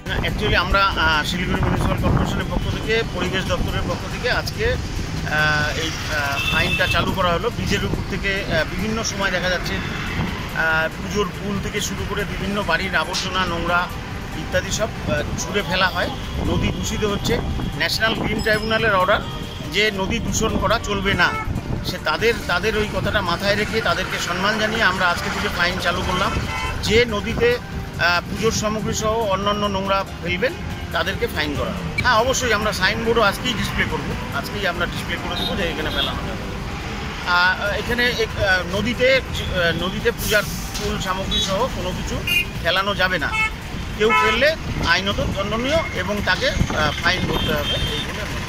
Actually আমরা Siliguri municipal কর্পোরেশনের পক্ষ থেকে, পরিবেশ দপ্তরের পক্ষ থেকে আজকে এই ফাইনটা চালু করা হলো। ব্রিজের উপর থেকে বিভিন্ন সময় দেখা যাচ্ছে পুজোর ফুল থেকে শুরু করে বিভিন্ন বাড়ির আবর্জনা, নোংরা ইত্যাদি সব ছুঁড়ে ফেলা হয়, নদী দূষিত হচ্ছে। ন্যাশনাল গ্রিন ট্রাইব্যুনালের অর্ডার যে নদী দূষণ করা চলবে না, সে তাদের ওই কথাটা মাথায় রেখে তাদেরকে সম্মান জানিয়ে আমরা আজকে থেকে ফাইন চালু করলাম। যে নদীতে পুজোর সামগ্রী সহ অন্যান্য নোংরা ফেলবেন তাদেরকে ফাইন করা। হ্যাঁ, অবশ্যই আমরা সাইনবোর্ডও আজকেই ডিসপ্লে করব, আজকেই আমরা ডিসপ্লে করে দেবো যে এখানে ফেলানো যাবে। এখানে নদীতে পূজার ফুল সামগ্রী সহ কোনো কিছু ফেলানো যাবে না। কেউ ফেললে আইনত দণ্ডনীয় এবং তাকে ফাইন ভরতে হবে, এই বলে